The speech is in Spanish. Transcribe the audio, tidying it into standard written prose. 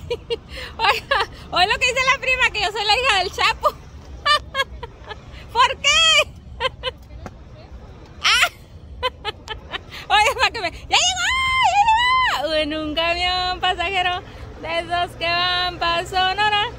Oiga, hoy lo que dice la prima, que yo soy la hija del Chapo. ¿Por qué? Oye, para que me... ¡Ya llegó! En un camión pasajero de esos que van para Sonora.